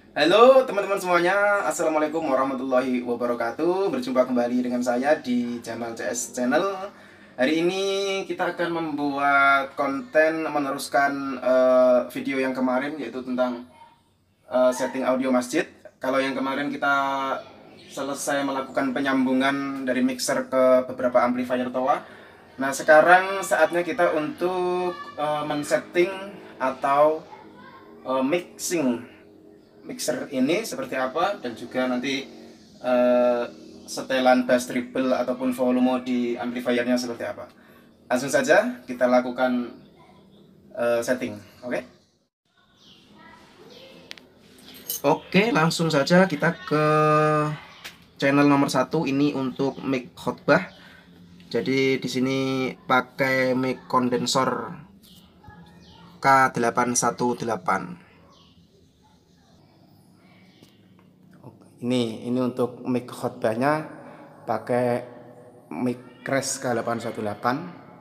Halo teman-teman semuanya, Assalamualaikum warahmatullahi wabarakatuh. Berjumpa kembali dengan saya di channel CS Channel. Hari ini kita akan membuat konten meneruskan video yang kemarin, yaitu tentang setting audio masjid. Kalau yang kemarin kita selesai melakukan penyambungan dari mixer ke beberapa amplifier TOA. Nah, sekarang saatnya kita untuk men-setting atau mixing mixer ini seperti apa, dan juga nanti uh, setelan bass treble ataupun volume di amplifiernya seperti apa. Langsung saja kita lakukan setting. Oke, langsung saja kita ke channel nomor 1 ini untuk mic khotbah. Jadi di sini pakai mic kondensor K818. Ini untuk mic khotbahnya pakai mic Crash K818.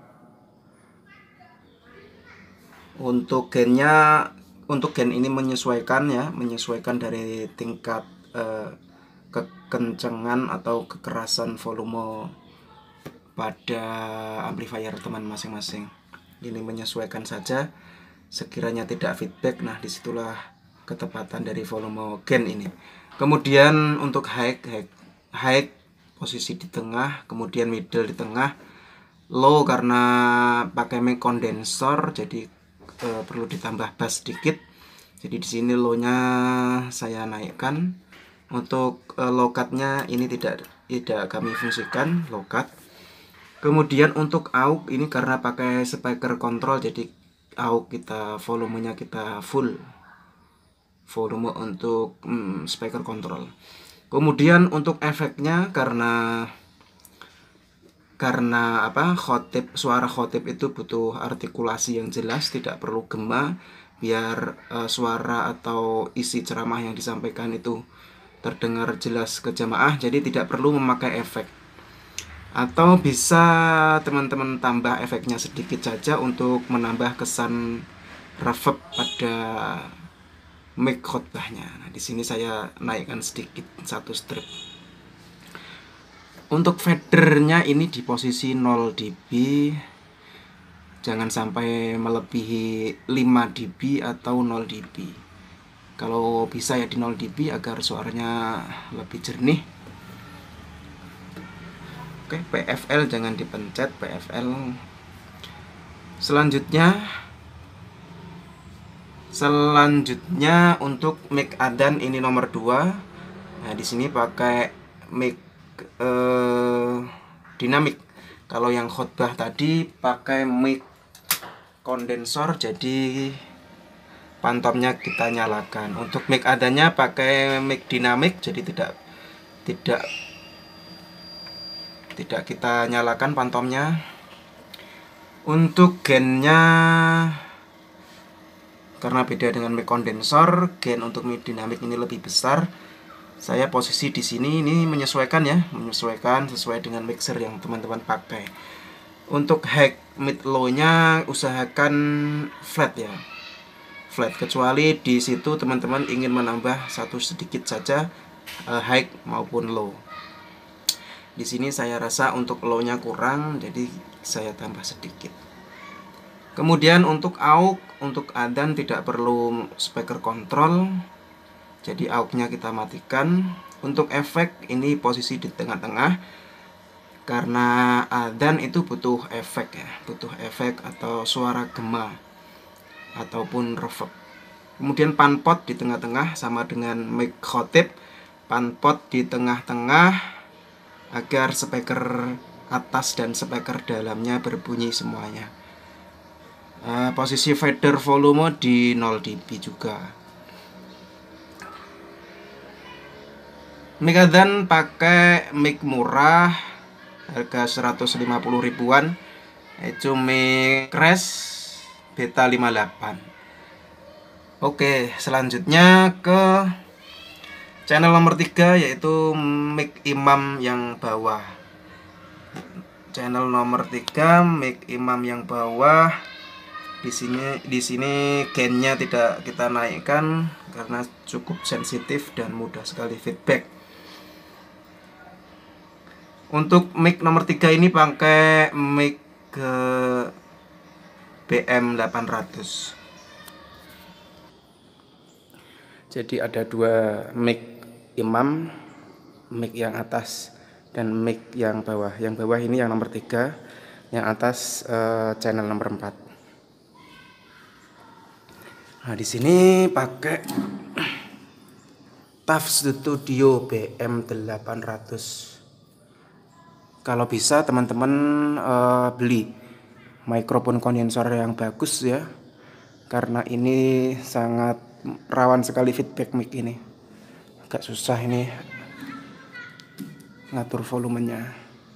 Untuk gen ini menyesuaikan dari tingkat kekencengan atau kekerasan volume pada amplifier teman masing-masing. Ini menyesuaikan saja, sekiranya tidak feedback, nah disitulah ketepatan dari volume gen ini. Kemudian untuk high posisi di tengah, kemudian middle di tengah, low karena pakai mic kondensor jadi perlu ditambah bass sedikit. Jadi di sini low-nya saya naikkan. Untuk low cut-nya ini tidak kami fungsikan low cut. Kemudian untuk aux ini karena pakai speaker control, jadi aux kita volumenya kita full volume untuk speaker control. Kemudian untuk efeknya karena suara khotib itu butuh artikulasi yang jelas, tidak perlu gema, biar suara atau isi ceramah yang disampaikan itu terdengar jelas ke jamaah, jadi tidak perlu memakai efek. Atau bisa teman-teman tambah efeknya sedikit saja untuk menambah kesan reverb pada mic khotbahnya. Nah, di sini saya naikkan sedikit 1 strip. Untuk fadernya ini di posisi 0 dB. Jangan sampai melebihi 5 dB atau 0 dB. Kalau bisa ya di 0 dB agar suaranya lebih jernih. Oke, PFL jangan dipencet, PFL. Selanjutnya untuk mic Adan ini nomor 2. Nah, di sini pakai mic dinamik. Kalau yang khotbah tadi pakai mic kondensor, jadi pantomnya kita nyalakan. Untuk mic Adannya pakai mic dinamik, jadi tidak kita nyalakan pantomnya. Untuk gennya karena beda dengan mic kondensor, gen untuk mic dinamik ini lebih besar. Saya posisi di sini ini menyesuaikan sesuai dengan mixer yang teman-teman pakai. Untuk high mid low-nya usahakan flat ya. Flat, kecuali di situ teman-teman ingin menambah satu sedikit saja high maupun low. Di sini saya rasa untuk low-nya kurang, jadi saya tambah sedikit. Kemudian untuk aux, untuk Adan tidak perlu speaker control, jadi aux-nya kita matikan. Untuk efek ini posisi di tengah-tengah, karena Adan itu butuh efek atau suara gema ataupun reverb. Kemudian panpot di tengah-tengah sama dengan mic khotib, panpot di tengah-tengah agar speaker atas dan speaker dalamnya berbunyi semuanya. Posisi fader volume di 0 dB juga. Mic Adan pakai mic murah, harga 150 ribuan, itu mic Crash Beta 58. Oke, selanjutnya ke channel nomor 3, yaitu mic imam yang bawah. Channel nomor 3 mic imam yang bawah. Di sini gennya tidak kita naikkan karena cukup sensitif dan mudah sekali feedback. Untuk mic nomor 3 ini pakai mic ke BM800. Jadi ada dua mic imam, mic yang atas dan mic yang bawah. Yang bawah ini yang nomor 3, yang atas channel nomor 4. Nah, di sini pakai TAF Studio BM800. Kalau bisa teman-teman beli mikrofon kondensor yang bagus ya, karena ini sangat rawan sekali feedback mic ini. Agak susah ini ngatur volumenya.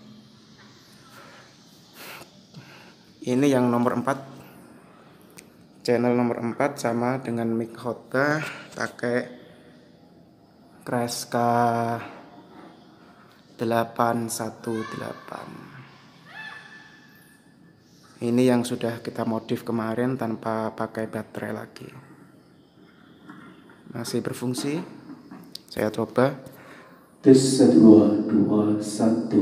Ini yang nomor 4, channel nomor 4 sama dengan mic khotbah, pakai Kreska 818. Ini yang sudah kita modif kemarin tanpa pakai baterai lagi. Masih berfungsi. Saya coba. Tes 1 2 1.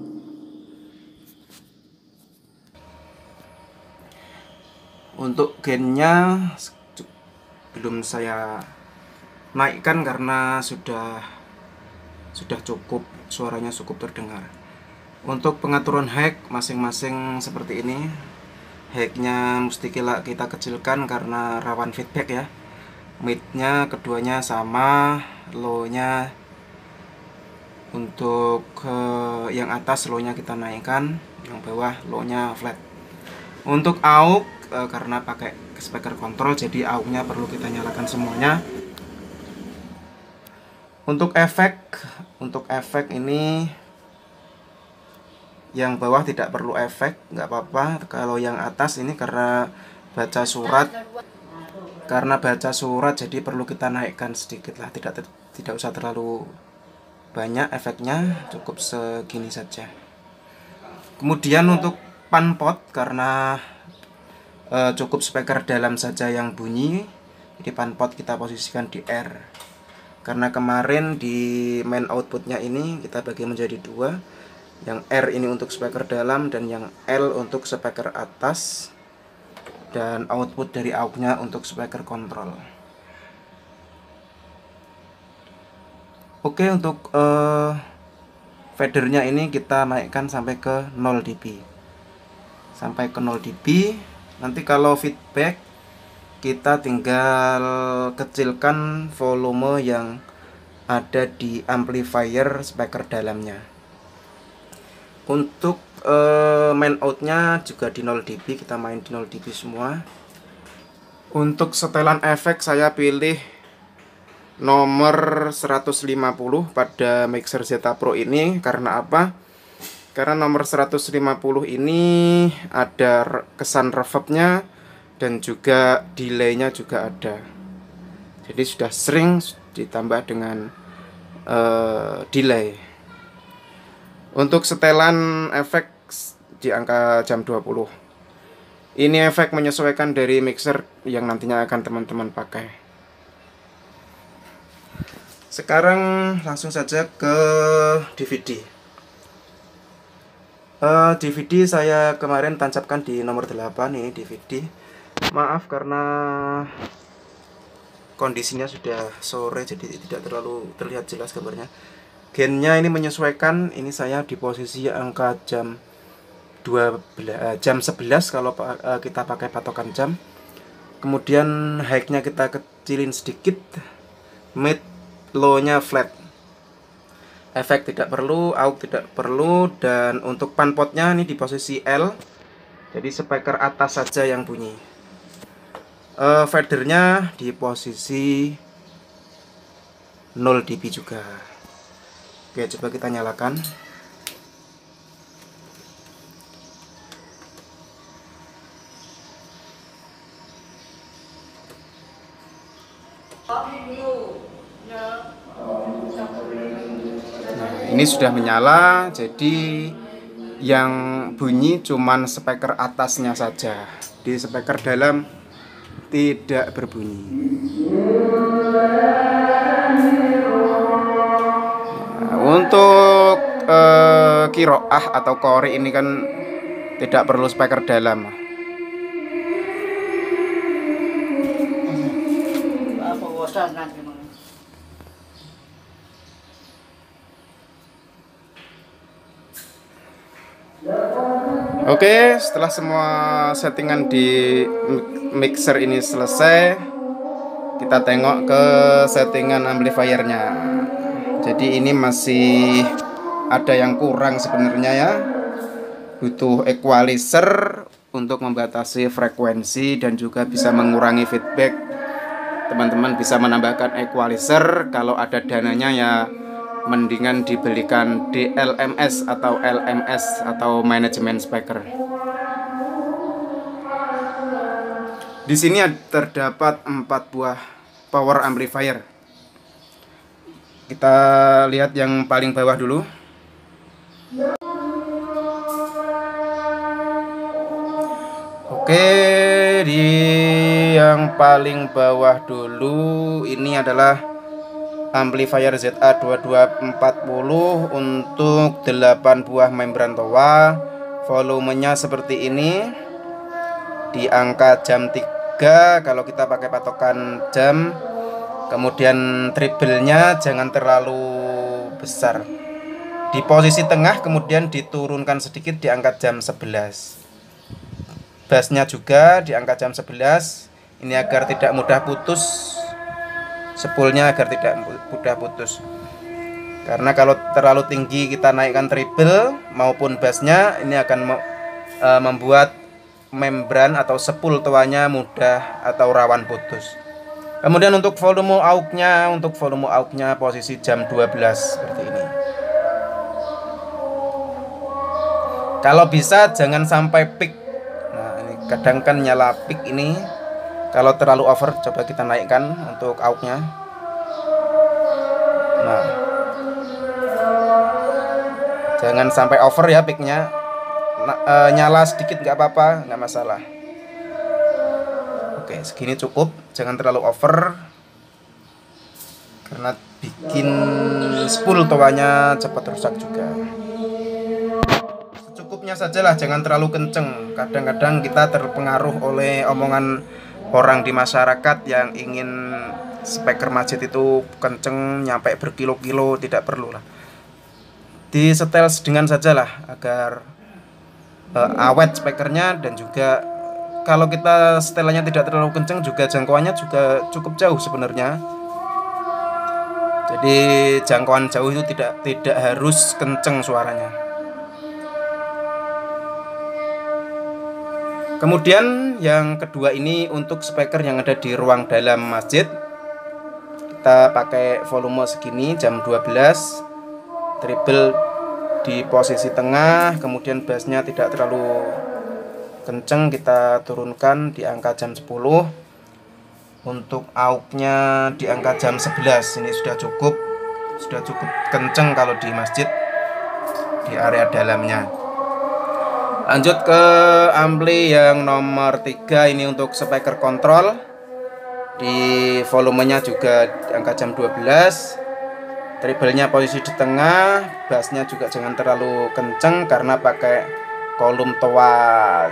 Untuk gainnya belum saya naikkan karena sudah cukup, suaranya cukup terdengar. Untuk pengaturan high masing-masing seperti ini. High-nya mesti kita kecilkan karena rawan feedback ya. Mid-nya keduanya sama, low-nya untuk yang atas low-nya kita naikkan, yang bawah low-nya flat. Untuk AUX karena pakai speaker kontrol, jadi AUX-nya perlu kita nyalakan semuanya. Untuk efek ini yang bawah tidak perlu efek, nggak apa-apa. Kalau yang atas ini karena baca surat jadi perlu kita naikkan sedikit lah, tidak usah terlalu banyak efeknya, cukup segini saja. Kemudian untuk panpot karena cukup speaker dalam saja yang bunyi, jadi panpot kita posisikan di R. Karena kemarin di main outputnya ini kita bagi menjadi dua, yang R ini untuk speaker dalam dan yang L untuk speaker atas, dan output dari AUX-nya untuk speaker kontrol. Oke, untuk fadernya ini kita naikkan sampai ke 0 dB. Sampai ke 0 dB. Nanti kalau feedback kita tinggal kecilkan volume yang ada di amplifier speaker dalamnya. Untuk main outnya juga di 0 dB, kita main di 0 dB semua. Untuk setelan efek saya pilih nomor 150 pada mixer Zeta Pro ini. Karena apa? Karena nomor 150 ini ada kesan reverbnya dan juga delaynya juga ada. Jadi sudah sering ditambah dengan delay. Untuk setelan efek di angka jam 20. Ini efek menyesuaikan dari mixer yang nantinya akan teman-teman pakai. Sekarang langsung saja ke DVD. DVD saya kemarin tancapkan di nomor 8 nih DVD. Maaf karena kondisinya sudah sore jadi tidak terlalu terlihat jelas gambarnya. Gainnya ini menyesuaikan, ini saya di posisi angka jam 11 kalau kita pakai patokan jam. Kemudian high-nya kita kecilin sedikit, mid low-nya flat. Efek tidak perlu, AUX tidak perlu, dan untuk panpotnya ini di posisi L. Jadi speaker atas saja yang bunyi. Fadernya di posisi 0 dB juga. Oke, coba kita nyalakan. Nah, ini sudah menyala, jadi yang bunyi cuman speaker atasnya saja. Di speaker dalam tidak berbunyi. Nah, untuk kiroah atau qori ini kan tidak perlu speaker dalam. Oke, setelah semua settingan di mixer ini selesai, kita tengok ke settingan amplifiernya. Jadi ini masih ada yang kurang sebenarnya ya. Butuh equalizer untuk membatasi frekuensi dan juga bisa mengurangi feedback. Teman-teman bisa menambahkan equalizer. Kalau ada dananya ya mendingan dibelikan DLMS atau LMS atau manajemen speaker. Di sini terdapat 4 buah power amplifier. Kita lihat yang paling bawah dulu. Oke, di yang paling bawah dulu ini adalah amplifier ZA2240 untuk 8 buah membran toa. Volumenya seperti ini. Di angka jam 3 kalau kita pakai patokan jam. Kemudian treble-nya jangan terlalu besar. Di posisi tengah kemudian diturunkan sedikit di angka jam 11. Bassnya juga di angka jam 11. Ini agar tidak mudah putus. Spoolnya agar tidak mudah putus. Karena kalau terlalu tinggi kita naikkan treble maupun bassnya, ini akan membuat membran atau spool toanya mudah atau rawan putus. Kemudian untuk volume aux-nya, posisi jam 12 seperti ini. Kalau bisa jangan sampai peak. Nah, ini kadang kan nyala peak ini. Kalau terlalu over, coba kita naikkan untuk aux-nya. Nah, jangan sampai over ya peaknya. Nyala sedikit nggak apa-apa, nggak masalah. Oke, segini cukup. Jangan terlalu over, karena bikin spool toanya cepat rusak juga. Secukupnya sajalah, jangan terlalu kenceng. Kadang-kadang kita terpengaruh oleh omongan orang di masyarakat yang ingin speaker masjid itu kenceng nyampe berkilo-kilo. Tidak perlu lah, disetel sedengan sajalah agar awet speakernya. Dan juga kalau kita setelannya tidak terlalu kenceng juga jangkauannya juga cukup jauh sebenarnya. Jadi jangkauan jauh itu tidak harus kenceng suaranya. Kemudian yang kedua ini untuk speaker yang ada di ruang dalam masjid. Kita pakai volume segini jam 12. Treble di posisi tengah, kemudian bassnya tidak terlalu kenceng, kita turunkan di angka jam 10. Untuk aux-nya di angka jam 11. Ini sudah cukup kenceng kalau di masjid di area dalamnya. Lanjut ke ampli yang nomor 3, ini untuk speaker kontrol. Di volumenya juga di angka jam 12. Treble-nya posisi di tengah, bassnya juga jangan terlalu kenceng karena pakai kolom toa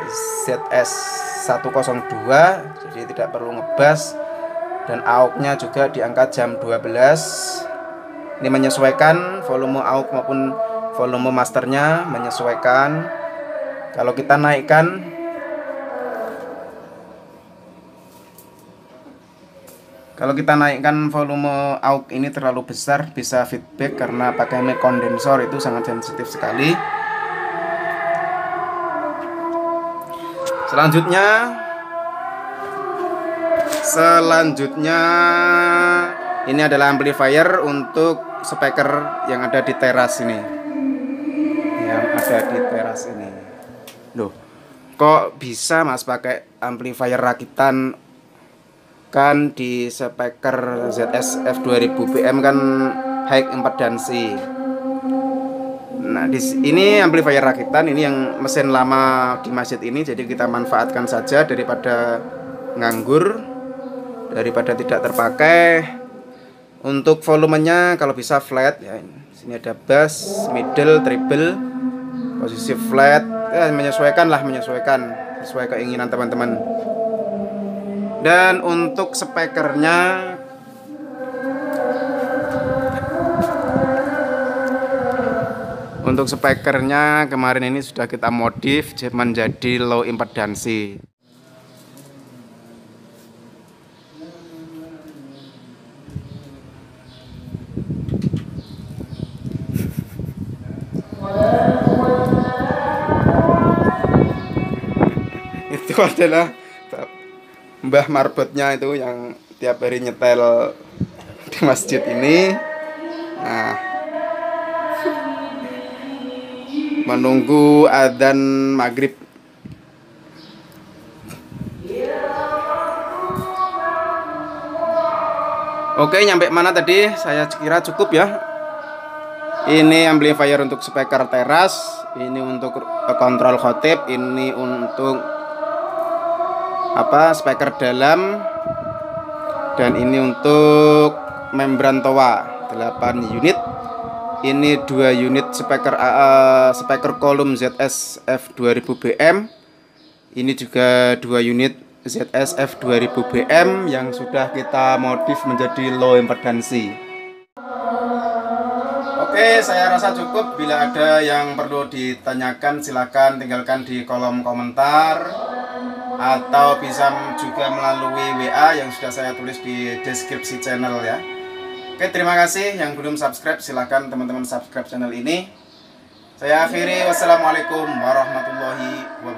ZS102, jadi tidak perlu ngebass. Dan aux-nya juga di angka jam 12. Ini menyesuaikan volume aux maupun volume masternya, menyesuaikan. Kalau kita naikkan, volume aux ini terlalu besar, bisa feedback karena pakai mic kondensor, itu sangat sensitif sekali. Selanjutnya ini adalah amplifier untuk speaker yang ada di teras ini. Loh, kok bisa Mas pakai amplifier rakitan? Kan di speaker ZS F2000 BM kan high impedansi. Nah, ini amplifier rakitan, ini yang mesin lama di masjid ini, jadi kita manfaatkan saja daripada nganggur, daripada tidak terpakai. Untuk volumenya kalau bisa flat ya. Sini ada bass, middle, treble, posisi flat. Menyesuaikan sesuai keinginan teman-teman. Dan untuk speakernya kemarin ini sudah kita modif menjadi low impedansi. Itu adalah Mbah Marbotnya itu yang tiap hari nyetel di masjid ini. Nah, menunggu adzan maghrib. Oke, nyampe mana tadi? Saya kira cukup ya. Ini amplifier untuk speaker teras, ini untuk kontrol khotib, ini untuk speaker dalam, dan ini untuk membran toa 8 unit. Ini 2 unit speaker kolom ZS F2000 BM. Ini juga 2 unit ZS F2000 BM yang sudah kita modif menjadi low impedansi. Oke, saya rasa cukup. Bila ada yang perlu ditanyakan silakan tinggalkan di kolom komentar, atau bisa juga melalui WA yang sudah saya tulis di deskripsi channel ya. Oke, terima kasih. Yang belum subscribe silahkan teman-teman subscribe channel ini. Saya akhiri, wassalamualaikum warahmatullahi wabarakatuh.